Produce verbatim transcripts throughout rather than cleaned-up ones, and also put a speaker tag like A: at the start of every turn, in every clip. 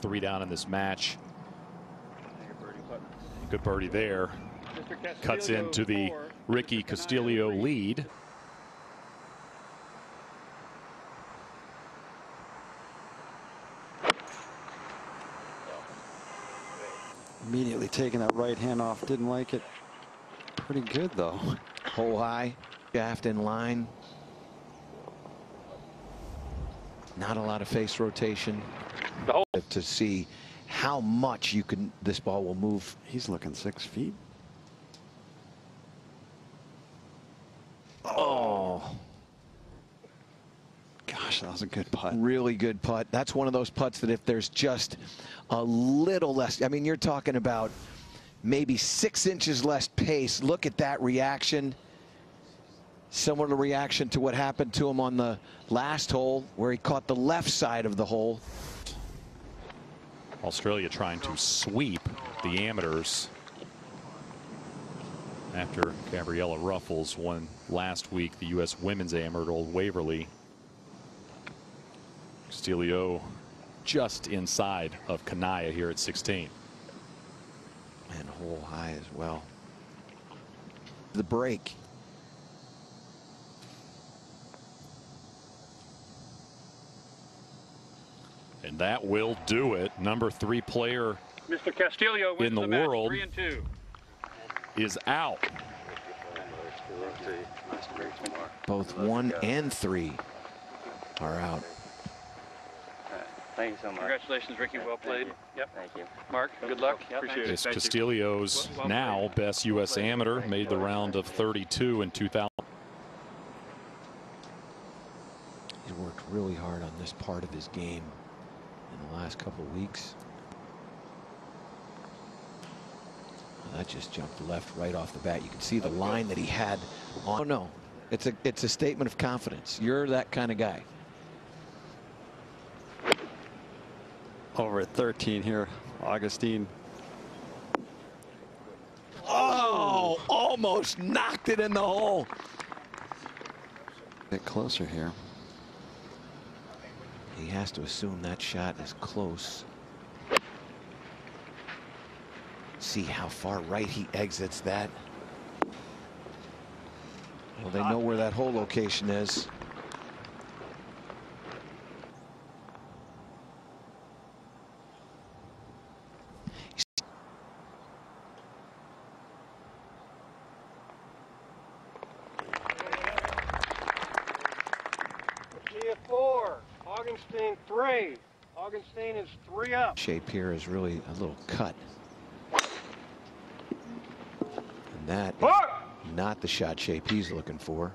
A: three down in this match. Good birdie there. Cuts into the Ricky Castillo lead.
B: Immediately taking that right hand off. Didn't like it. Pretty good though.
C: Hole high, shaft in line. Not a lot of face rotation to see how much you can. This ball will move.
B: He's looking six feet.
C: Oh,
B: gosh, that was a good putt.
C: Really good putt. That's one of those putts that if there's just a little less, I mean, you're talking about maybe six inches less pace. Look at that reaction. Similar reaction to what happened to him on the last hole where he caught the left side of the hole.
A: Australia trying to sweep the amateurs after Gabriella Ruffles won last week the U S Women's Amateur at Old Waverly. Castillo just inside of Kanaya here at sixteen.
C: And hole high as well. The break.
A: And that will do it. Number three player
D: Mister Castillo wins
A: in the,
D: the match,
A: world
D: three and two.
A: is out.
C: Both one and three are out.
E: Thank you so much.
D: Congratulations, Ricky. Well played.
E: Thank
D: Yep.
E: Thank you.
D: Mark, good luck. Appreciate it.
A: It's
D: Thank you.
A: Castillo's
D: Well- well
A: now
D: played.
A: best U S amateur, made the round of thirty-two in two thousand.
C: He's worked really hard on this part of his game in the last couple of weeks. Well, that just jumped left right off the bat. You can see the line that he had on. Oh no, it's a it's a statement of confidence. You're that kind of guy.
B: Over at thirteen here, Augenstein.
C: Oh, almost knocked it in the hole.
B: Bit closer here.
C: He has to assume that shot is close. See how far right he exits that. Well, they know where that hole location is.
D: Four. Augenstein three. Augenstein is three up.
C: Shape here is really a little cut. And that is not the shot shape he's looking for.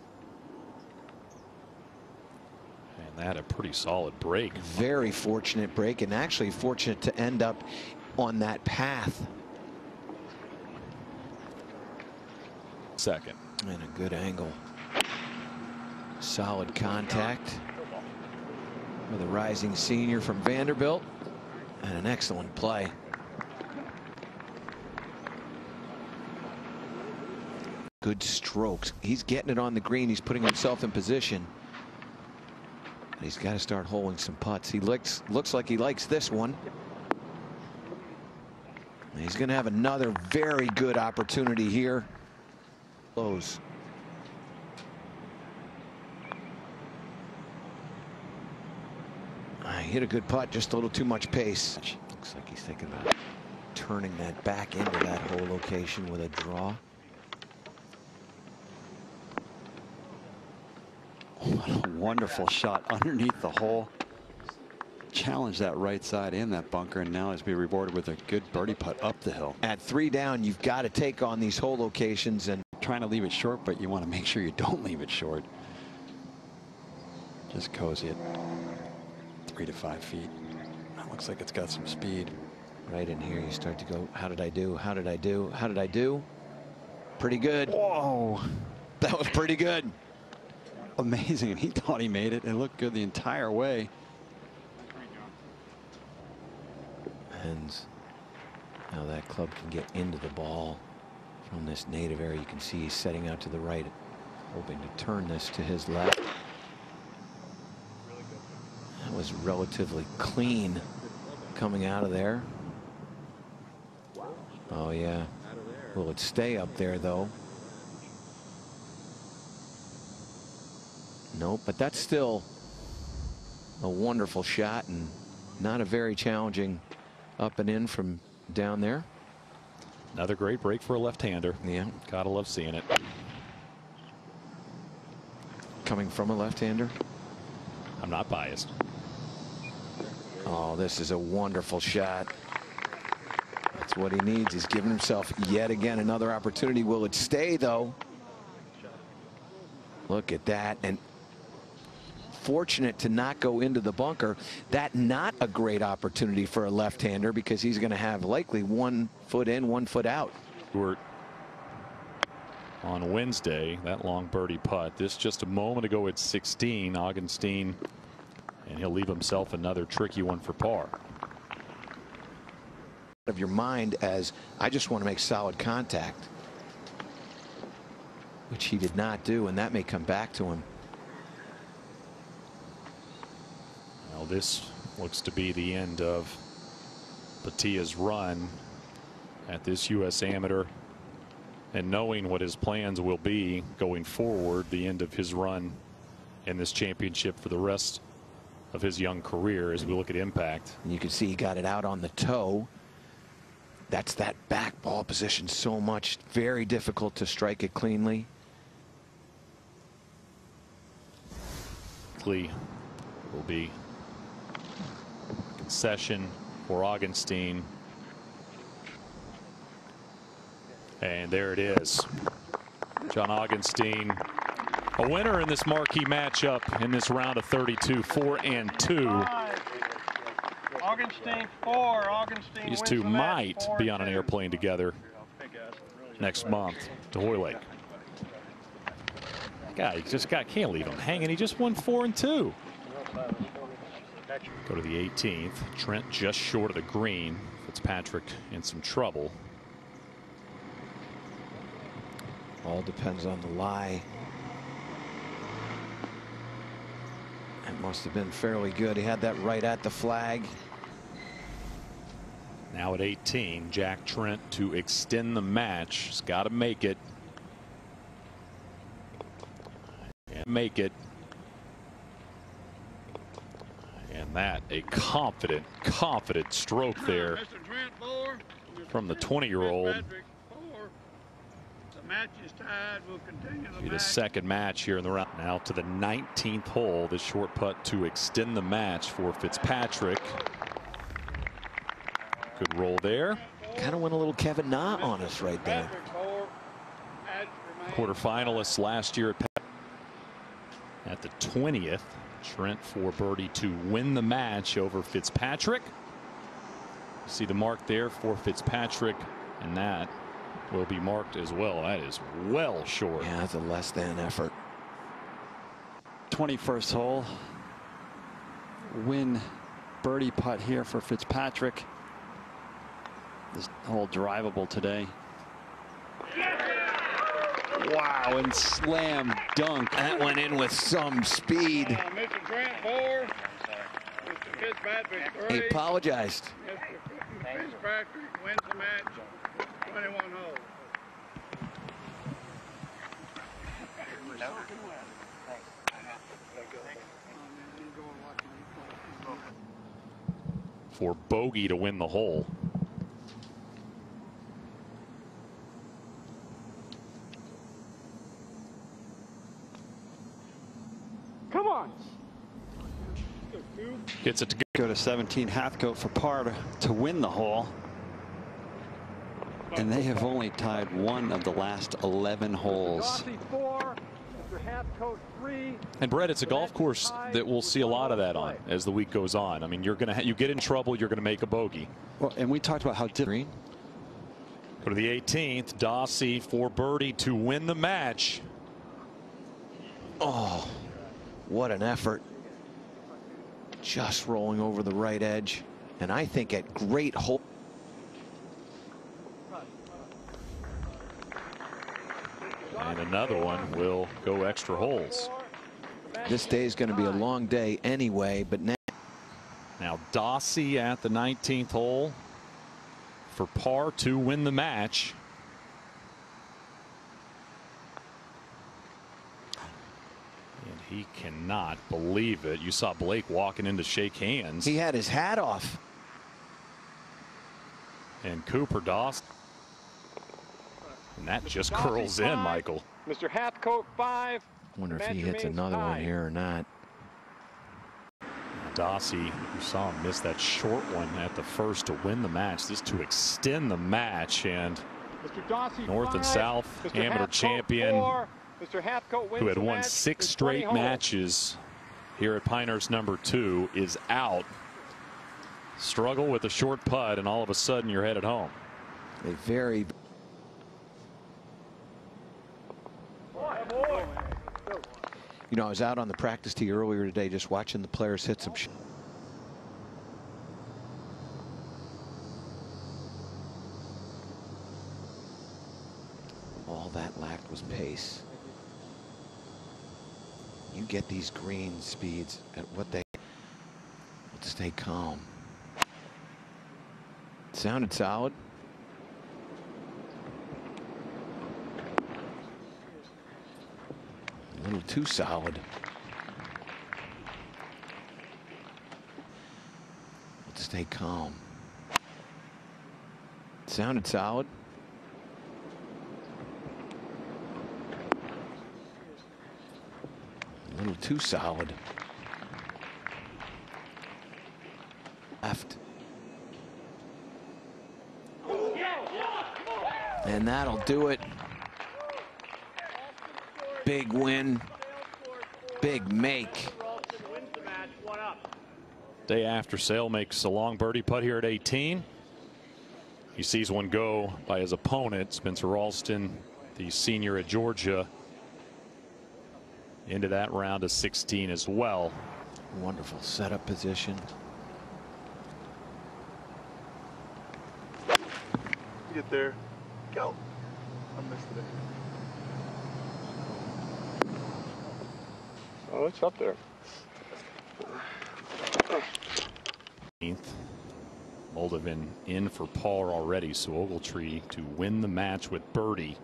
A: And that a pretty solid break.
C: Very fortunate break, and actually fortunate to end up on that path.
A: Second.
C: And a good angle. Solid contact with a rising senior from Vanderbilt, and an excellent play. Good strokes. He's getting it on the green. He's putting himself in position. But he's got to start holding some putts. He looks looks like he likes this one. And he's going to have another very good opportunity here. Close. He hit a good putt, just a little too much pace. Looks like he's thinking about turning that back into that hole location with a draw.
B: What a wonderful shot underneath the hole. Challenged that right side and that bunker, and now he's being rewarded with a good birdie putt up the hill.
C: At three down, you've got to take on these hole locations, and
B: trying to leave it short, but you want to make sure you don't leave it short. Just cozy it. Three to five feet. That looks like it's got some speed.
C: Right in here, you start to go, how did I do? How did I do? How did I do? Pretty good.
B: Whoa.
C: That was pretty good.
B: Amazing. And he thought he made it. It looked good the entire way.
C: And now that club can get into the ball from this native area. You can see he's setting out to the right, hoping to turn this to his left. That was relatively clean coming out of there. Oh, yeah. Will it stay up there, though? Nope, but that's still a wonderful shot and not a very challenging up and in from down there.
A: Another great break for a left-hander.
C: Yeah.
A: Gotta love seeing it.
C: Coming from a left-hander.
A: I'm not biased.
C: Oh, this is a wonderful shot. That's what he needs. He's given himself yet again another opportunity. Will it stay, though? Look at that. And fortunate to not go into the bunker. That not a great opportunity for a left-hander because he's going to have likely one foot in, one foot out.
A: On Wednesday, that long birdie putt. This just a moment ago at sixteen. Augenstein, and he'll leave himself another tricky one for par.
C: Of your mind as I just want to make solid contact, which he did not do, and that may come back to him.
A: Well, this looks to be the end of Bhatia's run at this U S Amateur, and knowing what his plans will be going forward, the end of his run in this championship for the rest of his young career as we look at impact.
C: And you can see he got it out on the toe. That's that back ball position so much. Very difficult to strike it cleanly.
A: Will be concession for Augenstein. And there it is. John Augenstein, a winner in this marquee matchup in this round of thirty-two, four and two.
D: Augenstein four. Augenstein
A: These
D: wins
A: two
D: the match,
A: might
D: four
A: be on an
D: two.
A: airplane together next month to Hoylake. Guy just got can't leave him hanging. He just won four and two. Go to the eighteenth. Trent just short of the green. Fitzpatrick in some trouble.
C: All depends on the lie. That must have been fairly good. He had that right at the flag.
A: Now at eighteen, Jack Trent to extend the match. He's got to make it. And make it. And that a confident, confident stroke there from the twenty-year-old.
E: The match is tied. We'll continue the
A: His
E: match.
A: second match here in the round. Now to the nineteenth hole. The short putt to extend the match for Fitzpatrick. Good roll there.
C: Kind of went a little Kevin Na on us right there.
A: Quarterfinalists last year at, at the twentieth. Trent for birdie to win the match over Fitzpatrick. See the mark there for Fitzpatrick, and that will be marked as well. That is well short.
C: Yeah, that's a less than effort.
B: twenty-first hole. Win birdie putt here for Fitzpatrick. This hole drivable today. Wow, and slam dunk.
C: That went in with some speed.
E: Uh, Mister Trent four. Mister Fitzpatrick three.
C: He apologized.
E: Mister Fitzpatrick wins the match. twenty-one holes.
A: For bogey to win the hole.
D: Come on.
A: Gets it to
B: Go to seventeen. Hathcote for par to, to win the hole. And they have only tied one of the last eleven holes.
D: Dawsey four. Mister Hathcote three.
A: And Brett, it's a golf course that we'll see a lot of that on as the week goes on. I mean, you're gonna you get in trouble, you're gonna make a bogey.
B: Well, and we talked about how different.
A: Go to the eighteenth. Dawsey for birdie to win the match.
C: Oh, what an effort. Just rolling over the right edge. And I think at great hole.
A: And another one will go extra holes.
C: This day is going to be a long day anyway, but now.
A: Now Now Dossie at the nineteenth hole for par to win the match. And he cannot believe it. You saw Blake walking in to shake hands.
C: He had his hat off.
A: And Cooper Dawson. And that
D: Mister
A: just
D: Dawson's
A: curls in,
D: five.
A: Michael.
D: Mister Hathcote five.
C: I wonder if
D: Match
C: he hits
D: remains
C: another one
D: tied.
C: here or not.
A: Dossie, you saw him miss that short one at the first to win the match. This to extend the match. And
D: Mister Dossie
A: North and
D: five.
A: South
D: Mister
A: amateur
D: Hathcote
A: champion
D: four. Mister Hathcote wins
A: who had
D: the
A: won
D: match
A: six
D: in
A: straight
D: twenty holes.
A: matches here at Pinehurst number two is out. Struggle with a short putt, and all of a sudden you're headed home.
C: A very. You know, I was out on the practice tee earlier today just watching the players hit some sh all that lacked was pace. You get these green speeds at what they stay calm. It sounded solid. A little too solid. Let's stay calm. It sounded solid. A little too solid. Left. And that'll do it. Big win. Big make.
A: Day after Sale makes a long birdie putt here at eighteen. He sees one go by his opponent, Spencer Ralston, the senior at Georgia, into that round of sixteen as well.
C: Wonderful setup position.
E: Get there. Go. I missed it. Oh, it's up there.
A: Moldovan in for par already, so Ogletree to win the match with birdie.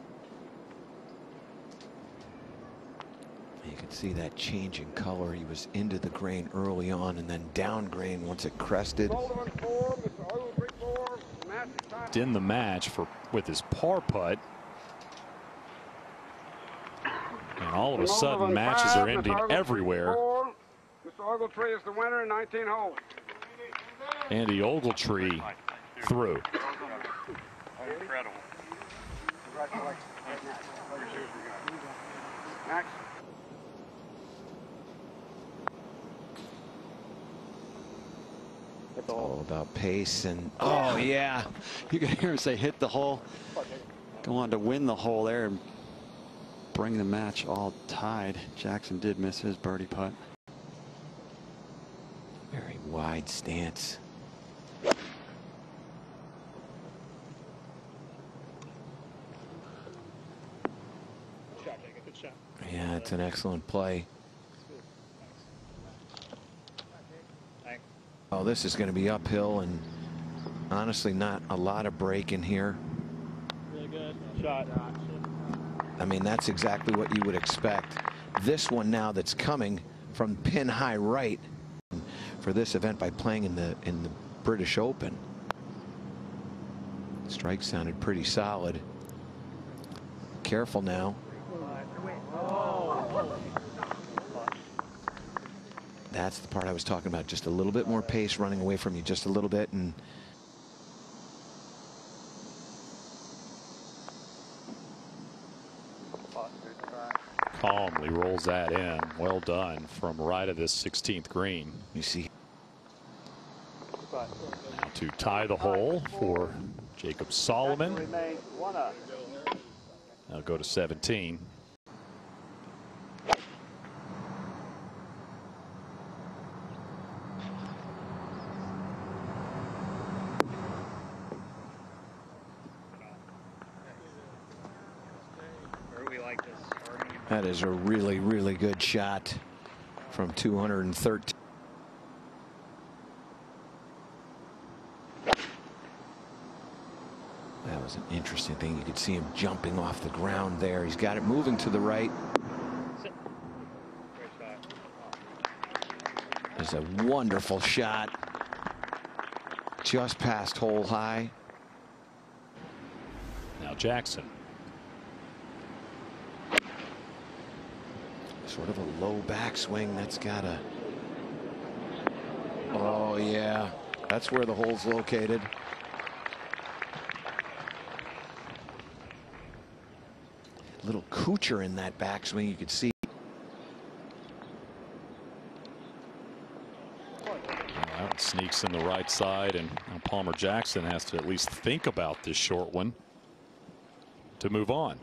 C: You can see that change in color. He was into the grain early on and then down grain once it crested.
A: In the match for with his par putt. And all of a sudden matches are ending everywhere.
D: Mister Ogletree is the winner in nineteen holes.
A: Andy Ogletree through.
E: Incredible.
D: Max.
C: It's all about pace and oh yeah,
B: You can hear him say hit the hole. Go on to win the hole there and bring the match all tied. Jackson did miss his birdie putt.
C: very wide stance. Yeah, it's an excellent play. Oh, this is going to be uphill and honestly not a lot of break in here.
E: Really good shot.
C: I mean, that's exactly what you would expect. This one now that's coming from pin high right for this event by playing in the in the British Open. Strike sounded pretty solid. Careful now. That's the part I was talking about. Just a little bit more pace running away from you just a little bit. And
A: Calmly rolls that in. Well done from right of this sixteenth green.
C: you see
A: Now to tie the hole for Jacob Solomon. Now go to seventeen.
C: that is a really, really good shot from two hundred thirteen. That was an interesting thing. You could see him jumping off the ground there. He's got it moving to the right. There's a wonderful shot. Just past hole high.
A: Now Jackson.
C: Sort of a low backswing. That's got a. Oh, yeah. That's where the hole's located. Little coocher in that backswing. You could see.
A: Well, that sneaks in the right side, and Palmer Jackson has to at least think about this short one to move on.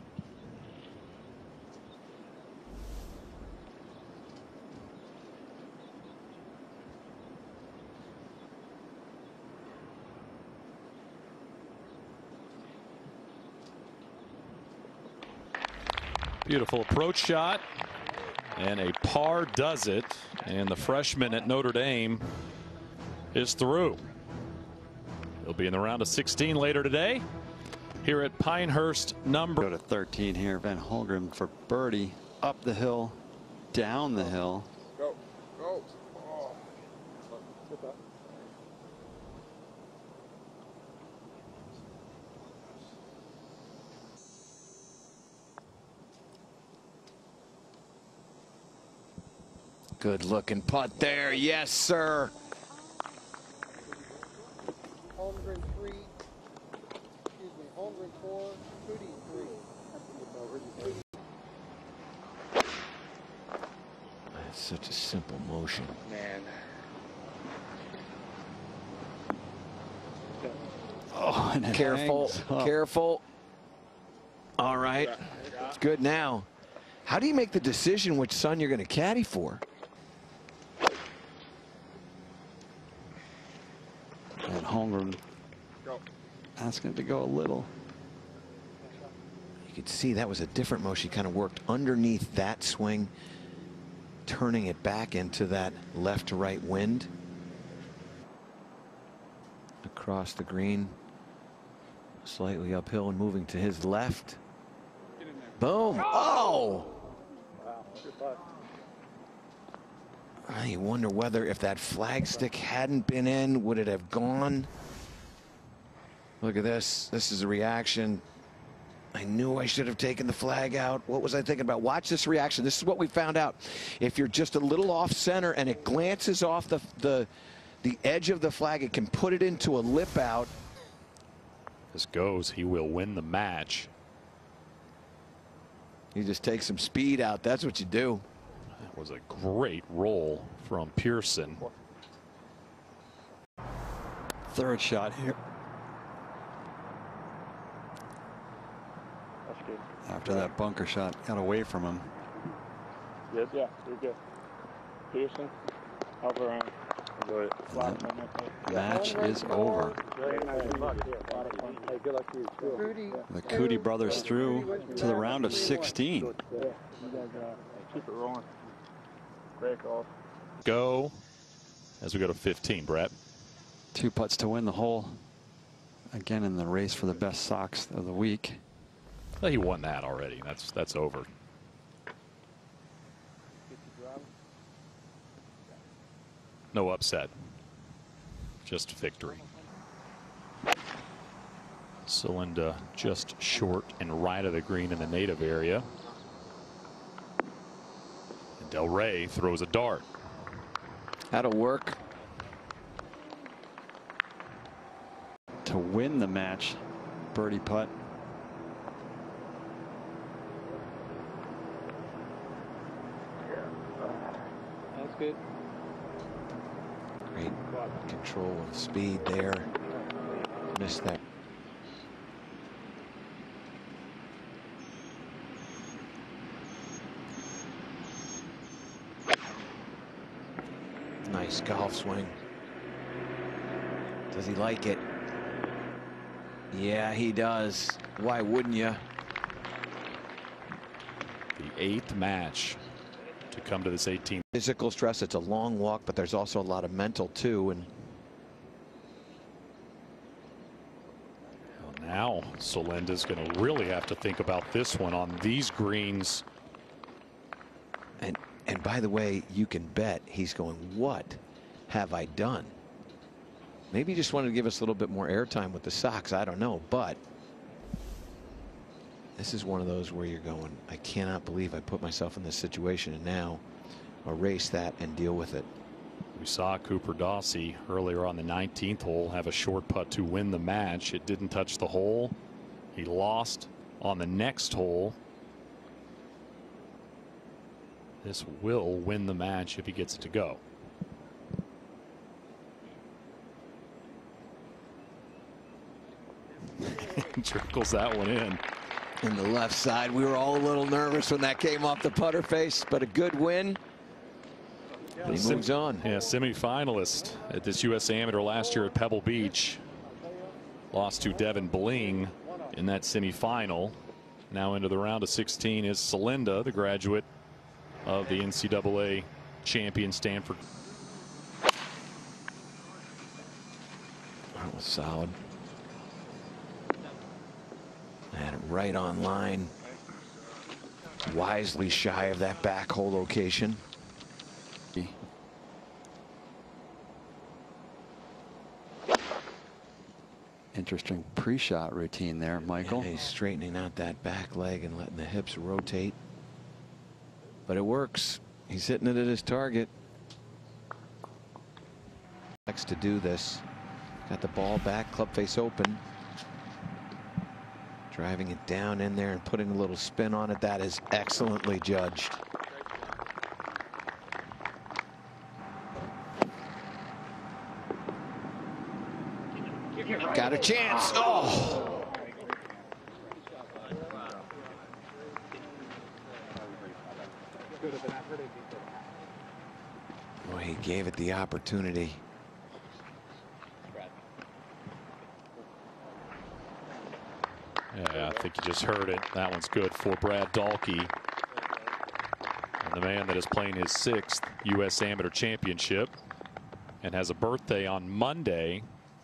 A: Beautiful approach shot, and a par does it, and the freshman at Notre Dame is through. He'll be in the round of sixteen later today here at Pinehurst number.
B: Go to thirteen here. Van Holgren for birdie. Up the hill, down the hill.
E: Go, go. Oh.
C: Good looking putt there. Yes, sir.
D: Holmgren three. Excuse me. Holmgren four. Cootie three.
C: That's such a simple motion.
E: Man.
B: Oh, and it
C: Careful,
B: hangs up.
C: careful. All right. It's good now. How do you make the decision which son you're going to caddy for?
B: And Holmgren asking it to go a little.
C: You could see that was a different motion. He kind of worked underneath that swing, turning it back into that left to right wind. Across the green, slightly uphill and moving to his left. Boom. Oh! I wonder whether if that flagstick hadn't been in, would it have gone? Look at this. This is a reaction. I knew I should have taken the flag out. What was I thinking about? Watch this reaction. This is what we found out. If you're just a little off center and it glances off the the the edge of the flag, it can put it into a lip out.
A: This goes, he will win the match.
C: You just take some speed out. That's what you do.
A: That was a great roll from Pearson.
B: Third shot here.
E: That's good.
B: After that bunker shot got away from him.
E: Yes, yeah, you're good. Pearson, up around. Enjoy it.
B: The match is over. The Cootie brothers through to the round of sixteen.
E: You guys uh, keep it rolling. Break off.
A: Go as we go to fifteen, Brett.
B: Two putts to win the hole. Again in the race for the best socks of the week.
A: Well, he won that already. That's that's over. No upset, just victory. Cylinder just short and right of the green in the native area. And Del Rey throws a dart.
C: That'll work.
B: To win the match, birdie putt.
D: That's good.
C: Great control of speed there. Missed that. Nice golf swing. Does he like it? Yeah, he does. Why wouldn't you?
A: The eighth match to come to this eighteenth.
C: Physical stress. It's a long walk, but there's also a lot of mental too. And
A: now now Solinda's going to really have to think about this one on these greens.
C: And and by the way, you can bet he's going, what have I done? Maybe he just wanted to give us a little bit more airtime with the Sox. I don't know, but this is one of those where you're going, I cannot believe I put myself in this situation, and now erase that and deal with it.
A: We saw Cooper Dawsey earlier on the nineteenth hole have a short putt to win the match. It didn't touch the hole. He lost on the next hole. This will win the match if he gets it to go. Trickles that one in.
C: In the left side, we were all a little nervous when that came off the putter face, but a good win. And he moves on.
A: Yeah, semi-finalist at this U S Amateur last year at Pebble Beach. Lost to Devin Bling in that semi-final. Now into the round of sixteen is Solinda, the graduate of the N C double A champion Stanford.
C: That was solid. And right on line. Wisely shy of that back hole location.
B: Interesting pre-shot routine there, Michael.
C: Yeah, he's straightening out that back leg and letting the hips rotate. But it works. He's hitting it at his target. Next to do this. Got the ball back, club face open. Driving it down in there and putting a little spin on it. That is excellently judged. Got a chance. Oh. Boy, he gave it the opportunity.
A: Yeah, I think you just heard it. That one's good for Brad Dahlke. And the man that is playing his sixth U S Amateur Championship and has a birthday on Monday.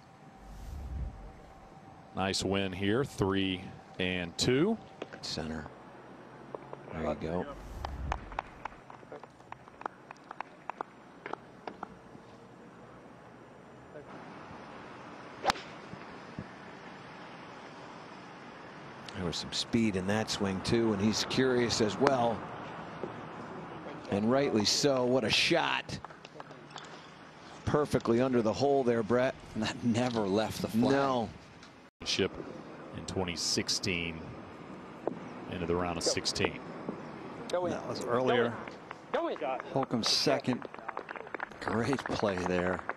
A: Nice win here, three and two.
C: Center. There you go. There was some speed in that swing too, and he's curious as well. And rightly so. What a shot. Perfectly under the hole there, Brett.
B: And that never left the flag.
C: No.
A: Ship in twenty sixteen into the round of sixteen.
B: That was earlier. Holcomb's second. Great play there.